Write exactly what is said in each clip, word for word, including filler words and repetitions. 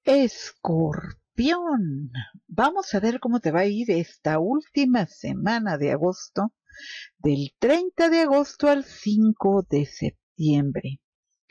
Escorpión, vamos a ver cómo te va a ir esta última semana de agosto, del treinta de agosto al cinco de septiembre.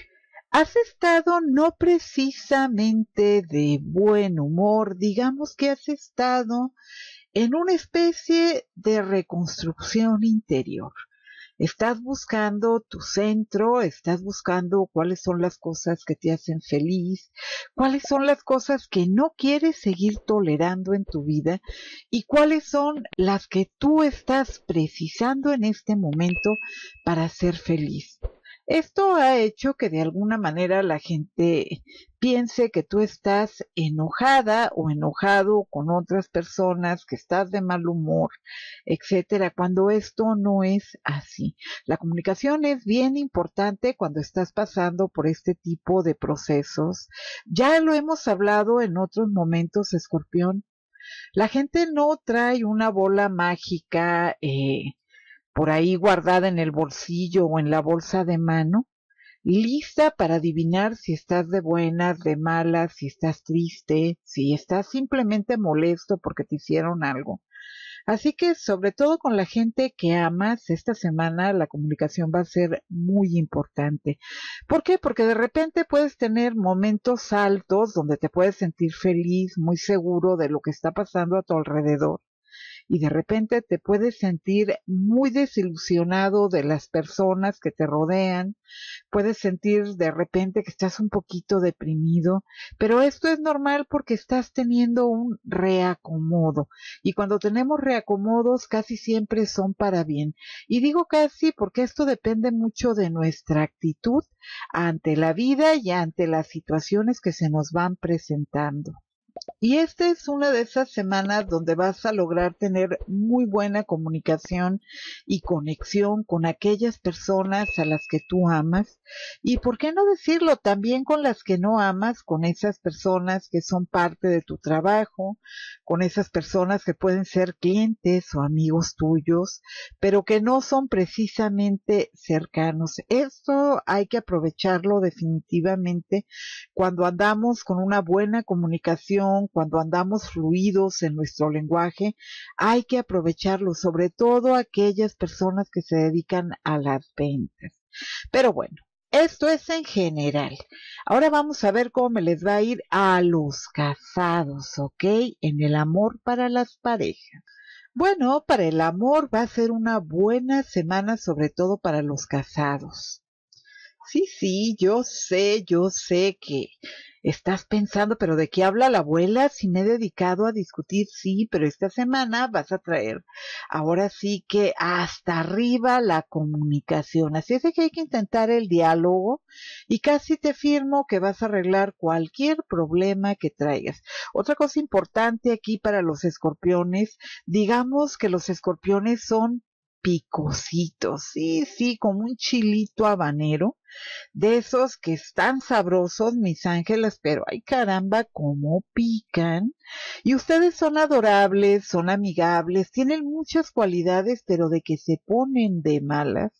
Has estado no precisamente de buen humor, digamos que has estado en una especie de reconstrucción interior. Estás buscando tu centro, estás buscando cuáles son las cosas que te hacen feliz, cuáles son las cosas que no quieres seguir tolerando en tu vida y cuáles son las que tú estás precisando en este momento para ser feliz. Esto ha hecho que de alguna manera la gente piense que tú estás enojada o enojado con otras personas, que estás de mal humor, etcétera, cuando esto no es así. La comunicación es bien importante cuando estás pasando por este tipo de procesos. Ya lo hemos hablado en otros momentos, Escorpión. La gente no trae una bola mágica eh, por ahí guardada en el bolsillo o en la bolsa de mano, lista para adivinar si estás de buenas, de malas, si estás triste, si estás simplemente molesto porque te hicieron algo. Así que sobre todo con la gente que amas, esta semana la comunicación va a ser muy importante. ¿Por qué? Porque de repente puedes tener momentos altos donde te puedes sentir feliz, muy seguro de lo que está pasando a tu alrededor. Y de repente te puedes sentir muy desilusionado de las personas que te rodean, puedes sentir de repente que estás un poquito deprimido, pero esto es normal porque estás teniendo un reacomodo. Y cuando tenemos reacomodos casi siempre son para bien. Y digo casi porque esto depende mucho de nuestra actitud ante la vida y ante las situaciones que se nos van presentando. Y esta es una de esas semanas donde vas a lograr tener muy buena comunicación y conexión con aquellas personas a las que tú amas. Y por qué no decirlo, también con las que no amas, con esas personas que son parte de tu trabajo, con esas personas que pueden ser clientes o amigos tuyos, pero que no son precisamente cercanos. Esto hay que aprovecharlo definitivamente cuando andamos con una buena comunicación, cuando andamos fluidos en nuestro lenguaje, hay que aprovecharlo, sobre todo aquellas personas que se dedican a las ventas. Pero bueno, esto es en general. Ahora vamos a ver cómo me les va a ir a los casados, ¿ok? En el amor para las parejas. Bueno, para el amor va a ser una buena semana, sobre todo para los casados. Sí, sí, yo sé, yo sé que estás pensando, pero ¿de qué habla la abuela? Si me he dedicado a discutir, sí, pero esta semana vas a traer ahora sí que hasta arriba la comunicación. Así es de que hay que intentar el diálogo y casi te firmo que vas a arreglar cualquier problema que traigas. Otra cosa importante aquí para los escorpiones, digamos que los escorpiones son picositos, sí, sí, como un chilito habanero de esos que están sabrosos, mis ángeles, pero ay caramba, cómo pican. Y ustedes son adorables, son amigables, tienen muchas cualidades, pero de que se ponen de malas,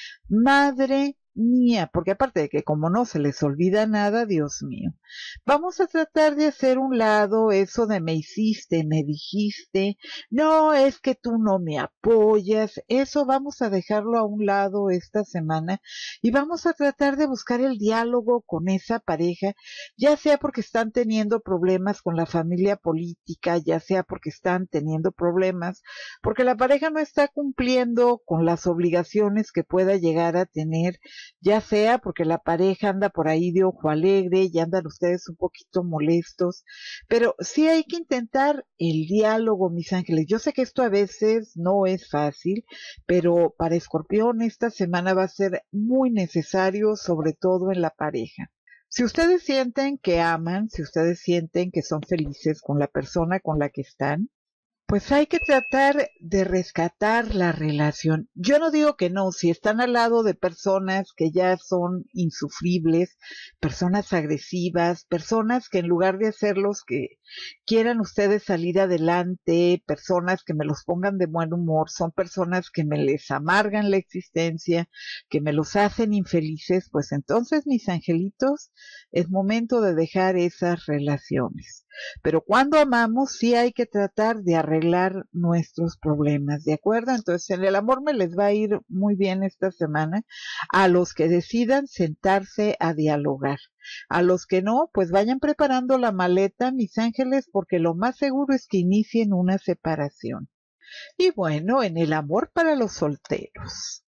madre mía, porque aparte de que como no se les olvida nada, Dios mío, vamos a tratar de hacer un lado eso de me hiciste, me dijiste, no es que tú no me apoyas, eso vamos a dejarlo a un lado esta semana y vamos a tratar de buscar el diálogo con esa pareja, ya sea porque están teniendo problemas con la familia política, ya sea porque están teniendo problemas, porque la pareja no está cumpliendo con las obligaciones que pueda llegar a tener, ya sea porque la pareja anda por ahí de ojo alegre y andan ustedes un poquito molestos, pero sí hay que intentar el diálogo, mis ángeles. Yo sé que esto a veces no es fácil, pero para Escorpión esta semana va a ser muy necesario, sobre todo en la pareja. Si ustedes sienten que aman, si ustedes sienten que son felices con la persona con la que están, Pues hay que tratar de rescatar la relación. Yo no digo que no, si están al lado de personas que ya son insufribles, personas agresivas, personas que en lugar de hacerlos que quieran ustedes salir adelante, personas que me los pongan de buen humor, son personas que me les amargan la existencia, que me los hacen infelices, pues entonces, mis angelitos, es momento de dejar esas relaciones. Pero cuando amamos sí hay que tratar de arreglar nuestros problemas, ¿de acuerdo? Entonces en el amor me les va a ir muy bien esta semana a los que decidan sentarse a dialogar. A los que no, pues vayan preparando la maleta, mis ángeles, porque lo más seguro es que inicien una separación. Y bueno, en el amor para los solteros.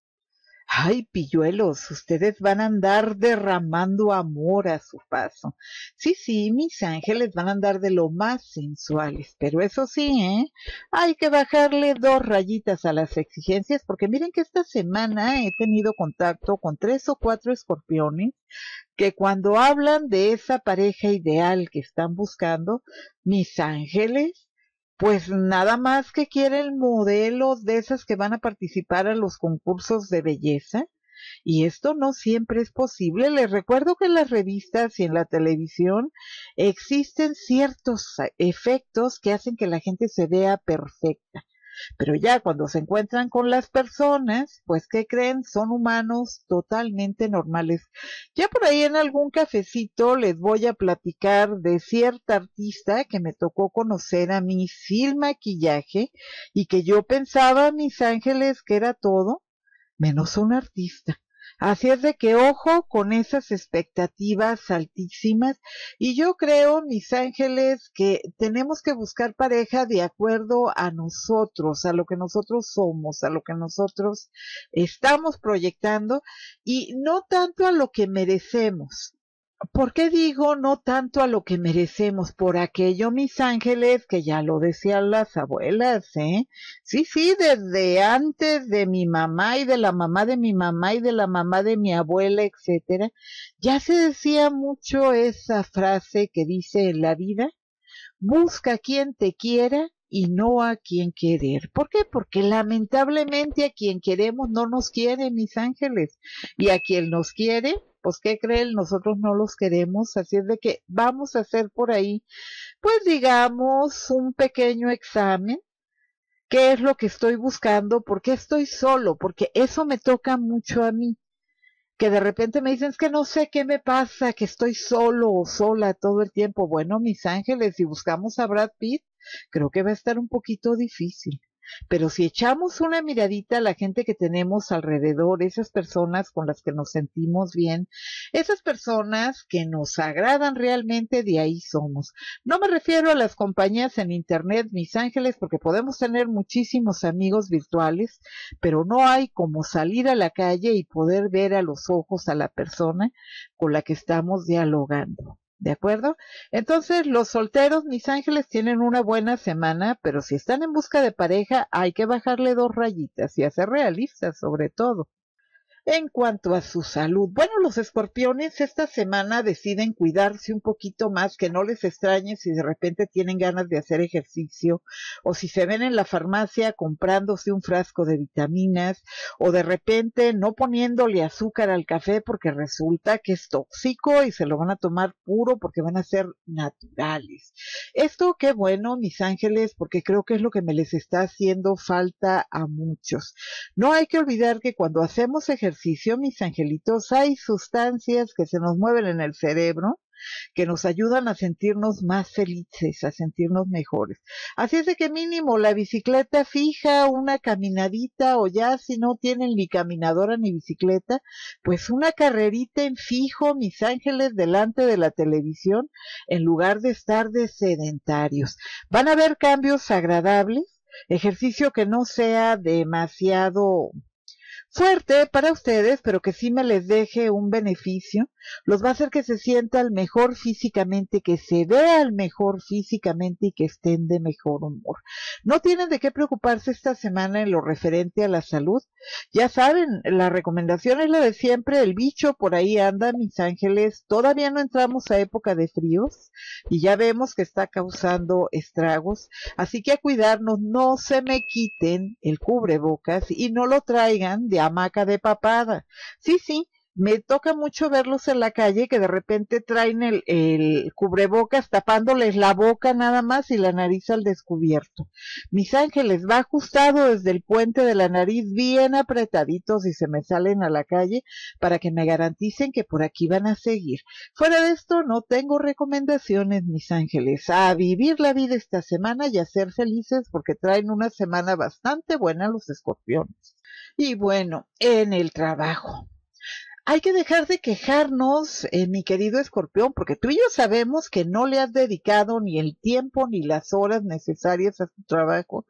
Ay, pilluelos, ustedes van a andar derramando amor a su paso. Sí, sí, mis ángeles van a andar de lo más sensuales, pero eso sí, ¿eh? Hay que bajarle dos rayitas a las exigencias, porque miren que esta semana he tenido contacto con tres o cuatro escorpiones que cuando hablan de esa pareja ideal que están buscando, mis ángeles, pues nada más que quieren modelos de esas que van a participar a los concursos de belleza. Y esto no siempre es posible. Les recuerdo que en las revistas y en la televisión existen ciertos efectos que hacen que la gente se vea perfecta. Pero ya cuando se encuentran con las personas, pues ¿qué creen? Son humanos totalmente normales. Ya por ahí en algún cafecito les voy a platicar de cierta artista que me tocó conocer a mí sin maquillaje y que yo pensaba, mis ángeles, que era todo menos un artista. Así es de que ojo con esas expectativas altísimas y yo creo, mis ángeles, que tenemos que buscar pareja de acuerdo a nosotros, a lo que nosotros somos, a lo que nosotros estamos proyectando y no tanto a lo que merecemos. ¿Por qué digo no tanto a lo que merecemos? Por aquello, mis ángeles, que ya lo decían las abuelas, ¿eh? Sí, sí, desde antes de mi mamá y de la mamá de mi mamá y de la mamá de mi abuela, etcétera, ya se decía mucho esa frase que dice en la vida, busca a quien te quiera y no a quien querer. ¿Por qué? Porque lamentablemente a quien queremos no nos quiere, mis ángeles. Y a quien nos quiere, pues ¿qué creen? Nosotros no los queremos. Así es de que vamos a hacer por ahí, pues digamos, un pequeño examen. ¿Qué es lo que estoy buscando? ¿Por qué estoy solo? Porque eso me toca mucho a mí, que de repente me dicen, es que no sé qué me pasa, que estoy solo o sola todo el tiempo. Bueno, mis ángeles, si buscamos a Brad Pitt, creo que va a estar un poquito difícil. Pero si echamos una miradita a la gente que tenemos alrededor, esas personas con las que nos sentimos bien, esas personas que nos agradan realmente, de ahí somos. No me refiero a las compañías en internet, mis ángeles, porque podemos tener muchísimos amigos virtuales, pero no hay como salir a la calle y poder ver a los ojos a la persona con la que estamos dialogando. ¿De acuerdo? Entonces, los solteros, mis ángeles, tienen una buena semana, pero si están en busca de pareja, hay que bajarle dos rayitas y hacer realistas sobre todo. En cuanto a su salud, bueno, los escorpiones esta semana deciden cuidarse un poquito más, que no les extrañe si de repente tienen ganas de hacer ejercicio o si se ven en la farmacia comprándose un frasco de vitaminas o de repente no poniéndole azúcar al café porque resulta que es tóxico y se lo van a tomar puro porque van a ser naturales. Esto qué bueno, mis ángeles, porque creo que es lo que me les está haciendo falta a muchos. No hay que olvidar que cuando hacemos ejercicio, mis angelitos, hay sustancias que se nos mueven en el cerebro que nos ayudan a sentirnos más felices, a sentirnos mejores. Así es de que mínimo la bicicleta fija, una caminadita o ya si no tienen ni caminadora ni bicicleta, pues una carrerita en fijo, mis ángeles, delante de la televisión, en lugar de estar de sedentarios. Van a haber cambios agradables, ejercicio que no sea demasiado fuerte para ustedes, pero que sí me les deje un beneficio, los va a hacer que se sientan mejor físicamente, que se vean mejor físicamente y que estén de mejor humor. No tienen de qué preocuparse esta semana en lo referente a la salud. Ya saben, la recomendación es la de siempre, el bicho por ahí anda, mis ángeles. Todavía no entramos a época de fríos y ya vemos que está causando estragos, así que a cuidarnos, no se me quiten el cubrebocas y no lo traigan de hamaca de papada. Sí, sí, me toca mucho verlos en la calle que de repente traen el, el cubrebocas tapándoles la boca nada más y la nariz al descubierto. Mis ángeles, va ajustado desde el puente de la nariz bien apretaditos y se me salen a la calle para que me garanticen que por aquí van a seguir. Fuera de esto, no tengo recomendaciones, mis ángeles. A vivir la vida esta semana y a ser felices porque traen una semana bastante buena los escorpiones. Y bueno, en el trabajo. Hay que dejar de quejarnos, eh, mi querido escorpión, porque tú y yo sabemos que no le has dedicado ni el tiempo ni las horas necesarias a tu trabajo.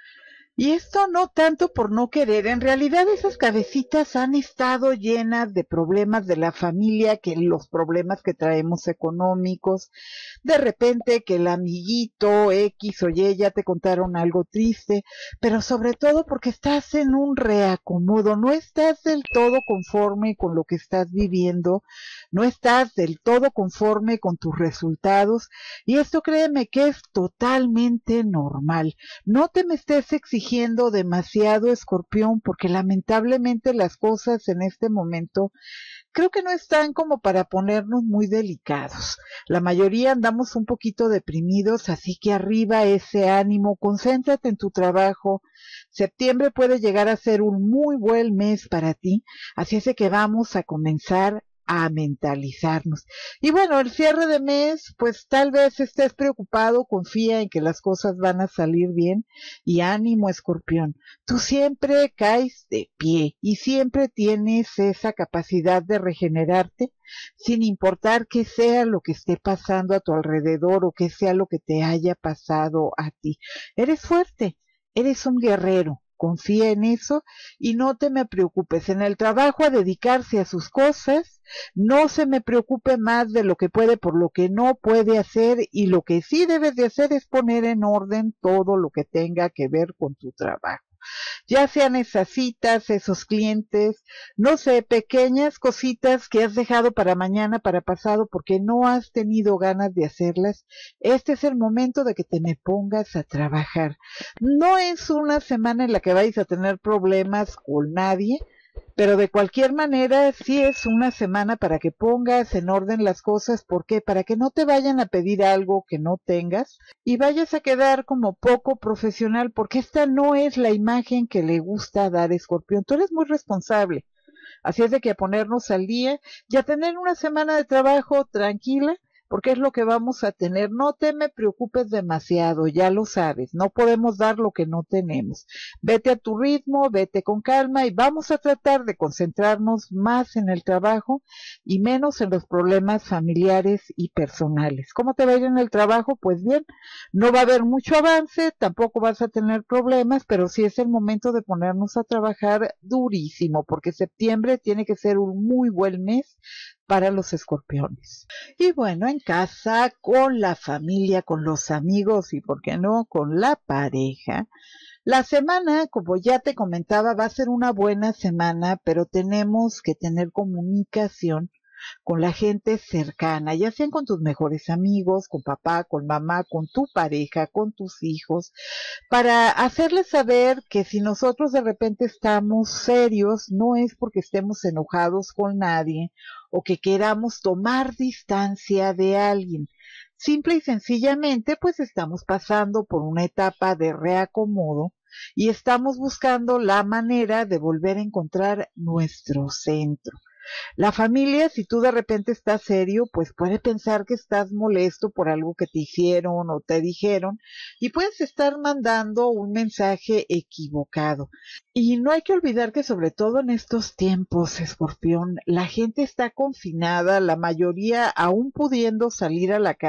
Y esto no tanto por no querer, en realidad esas cabecitas han estado llenas de problemas de la familia, que los problemas que traemos económicos, de repente que el amiguito X o Y ya te contaron algo triste, pero sobre todo porque estás en un reacomodo, no estás del todo conforme con lo que estás viviendo, no estás del todo conforme con tus resultados, y esto créeme que es totalmente normal. No te me estés exigiendo demasiado, escorpión, porque lamentablemente las cosas en este momento creo que no están como para ponernos muy delicados. La mayoría andamos un poquito deprimidos, así que arriba ese ánimo, concéntrate en tu trabajo. Septiembre puede llegar a ser un muy buen mes para ti, así es de que vamos a comenzar a mentalizarnos. Y bueno, el cierre de mes, pues tal vez estés preocupado, confía en que las cosas van a salir bien y ánimo, escorpión. Tú siempre caes de pie y siempre tienes esa capacidad de regenerarte sin importar qué sea lo que esté pasando a tu alrededor o qué sea lo que te haya pasado a ti. Eres fuerte, eres un guerrero. Confía en eso y no te me preocupes. En el trabajo a dedicarse a sus cosas, no se me preocupe más de lo que puede por lo que no puede hacer, y lo que sí debes de hacer es poner en orden todo lo que tenga que ver con tu trabajo. Ya sean esas citas, esos clientes, no sé, pequeñas cositas que has dejado para mañana, para pasado, porque no has tenido ganas de hacerlas. Este es el momento de que te me pongas a trabajar. No es una semana en la que vais a tener problemas con nadie, pero de cualquier manera sí es una semana para que pongas en orden las cosas. ¿Por qué? Para que no te vayan a pedir algo que no tengas y vayas a quedar como poco profesional, porque esta no es la imagen que le gusta dar Escorpión. Tú eres muy responsable, así es de que a ponernos al día y a tener una semana de trabajo tranquila, porque es lo que vamos a tener. No te me preocupes demasiado, ya lo sabes, no podemos dar lo que no tenemos. Vete a tu ritmo, vete con calma y vamos a tratar de concentrarnos más en el trabajo y menos en los problemas familiares y personales. ¿Cómo te va a ir en el trabajo? Pues bien, no va a haber mucho avance, tampoco vas a tener problemas, pero sí es el momento de ponernos a trabajar durísimo, porque septiembre tiene que ser un muy buen mes para los escorpiones. Y bueno, en casa, con la familia, con los amigos y, por qué no, con la pareja. La semana, como ya te comentaba, va a ser una buena semana, pero tenemos que tener comunicación con la gente cercana, ya sean con tus mejores amigos, con papá, con mamá, con tu pareja, con tus hijos, para hacerles saber que si nosotros de repente estamos serios, no es porque estemos enojados con nadie o que queramos tomar distancia de alguien. Simple y sencillamente, pues estamos pasando por una etapa de reacomodo y estamos buscando la manera de volver a encontrar nuestro centro. La familia, si tú de repente estás serio, pues puede pensar que estás molesto por algo que te hicieron o te dijeron y puedes estar mandando un mensaje equivocado. Y no hay que olvidar que sobre todo en estos tiempos, Escorpión, la gente está confinada, la mayoría aún pudiendo salir a la calle,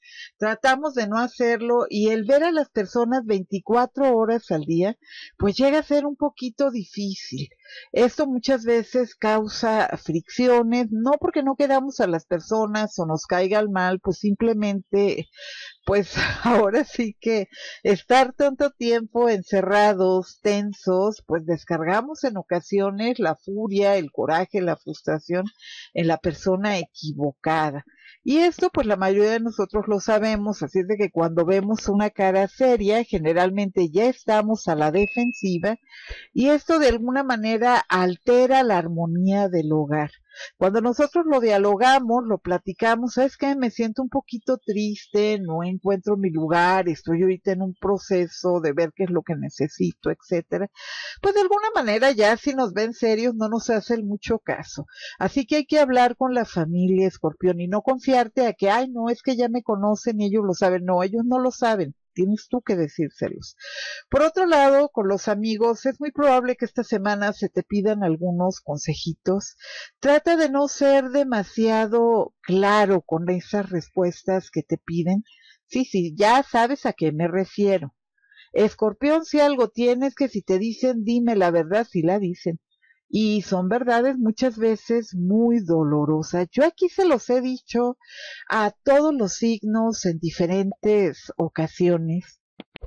Tratamos de no hacerlo y el ver a las personas veinticuatro horas al día, pues llega a ser un poquito difícil. Esto muchas veces causa fricciones, no porque no queramos a las personas o nos caiga el mal, pues simplemente pues ahora sí que estar tanto tiempo encerrados, tensos, pues descargamos en ocasiones la furia, el coraje, la frustración en la persona equivocada. Y esto pues la mayoría de nosotros lo sabemos, así es de que cuando vemos una cara seria, generalmente ya estamos a la defensiva y esto de alguna manera altera la armonía del hogar. Cuando nosotros lo dialogamos, lo platicamos, ¿sabes qué? Me siento un poquito triste, no encuentro mi lugar, estoy ahorita en un proceso de ver qué es lo que necesito, etcétera. Pues de alguna manera ya si nos ven serios no nos hace mucho caso. Así que hay que hablar con la familia, Escorpión, y no confiarte a que, ay, no, es que ya me conocen y ellos lo saben. No, ellos no lo saben. Tienes tú que decírselos. Por otro lado, con los amigos, es muy probable que esta semana se te pidan algunos consejitos. Trata de no ser demasiado claro con esas respuestas que te piden. Sí, sí, ya sabes a qué me refiero. Escorpión, si algo tienes que si te dicen, dime la verdad, si la dicen. Y son verdades muchas veces muy dolorosas. Yo aquí se los he dicho a todos los signos en diferentes ocasiones.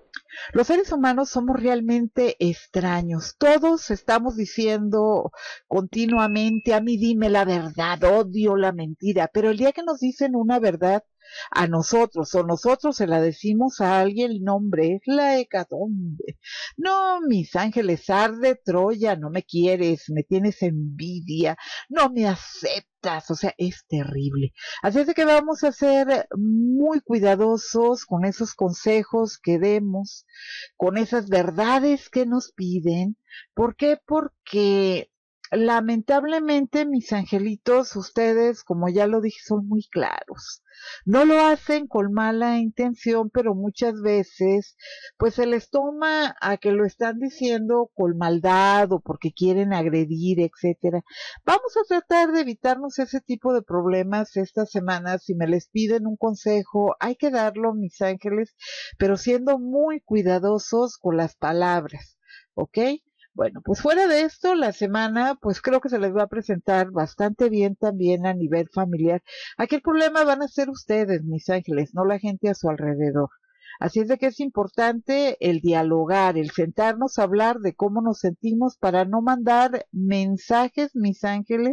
Los seres humanos somos realmente extraños. Todos estamos diciendo continuamente, a mí dime la verdad, odio la mentira, pero el día que nos dicen una verdad a nosotros o nosotros se la decimos a alguien, el nombre es la hecatombe. No, mis ángeles, arde Troya, no me quieres, me tienes envidia, no me aceptas, o sea, es terrible. Así es de que vamos a ser muy cuidadosos con esos consejos que demos, con esas verdades que nos piden. ¿Por qué? Porque lamentablemente, mis angelitos, ustedes, como ya lo dije, son muy claros. No lo hacen con mala intención, pero muchas veces, pues se les toma a que lo están diciendo con maldad o porque quieren agredir, etcétera. Vamos a tratar de evitarnos ese tipo de problemas esta semana. Si me les piden un consejo, hay que darlo, mis ángeles, pero siendo muy cuidadosos con las palabras, ¿ok? Bueno, pues fuera de esto, la semana, pues creo que se les va a presentar bastante bien también a nivel familiar. Aquí el problema van a ser ustedes, mis ángeles, no la gente a su alrededor. Así es de que es importante el dialogar, el sentarnos a hablar de cómo nos sentimos para no mandar mensajes, mis ángeles,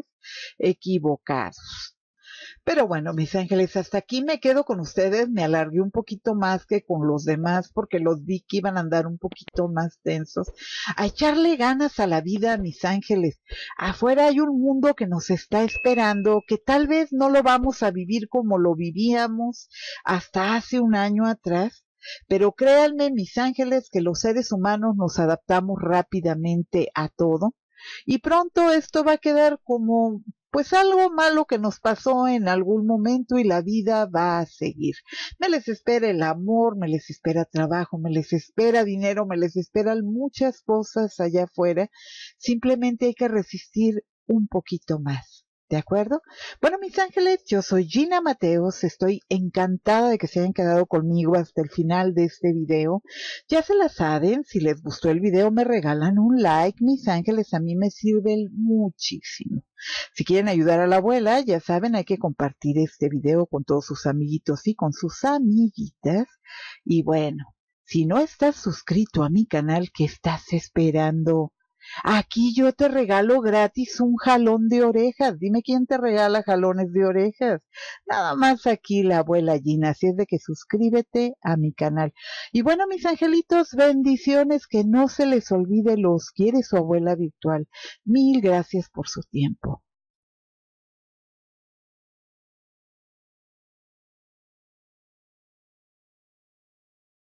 equivocados. Pero bueno, mis ángeles, hasta aquí me quedo con ustedes. Me alargué un poquito más que con los demás porque los vi que iban a andar un poquito más tensos. A echarle ganas a la vida, mis ángeles. Afuera hay un mundo que nos está esperando, que tal vez no lo vamos a vivir como lo vivíamos hasta hace un año atrás. Pero créanme, mis ángeles, que los seres humanos nos adaptamos rápidamente a todo. Y pronto esto va a quedar como pues algo malo que nos pasó en algún momento y la vida va a seguir. Me les espera el amor, me les espera trabajo, me les espera dinero, me les esperan muchas cosas allá afuera. Simplemente hay que resistir un poquito más. ¿De acuerdo? Bueno, mis ángeles, yo soy Gina Mateos, estoy encantada de que se hayan quedado conmigo hasta el final de este video. Ya se la saben, si les gustó el video me regalan un like, mis ángeles, a mí me sirven muchísimo. Si quieren ayudar a la abuela, ya saben, hay que compartir este video con todos sus amiguitos y con sus amiguitas. Y bueno, si no estás suscrito a mi canal, ¿qué estás esperando? Aquí yo te regalo gratis un jalón de orejas. Dime quién te regala jalones de orejas. Nada más aquí la abuela Gina. Así es de que suscríbete a mi canal. Y bueno, mis angelitos, bendiciones. Que no se les olvide, los quiere su abuela virtual. Mil gracias por su tiempo.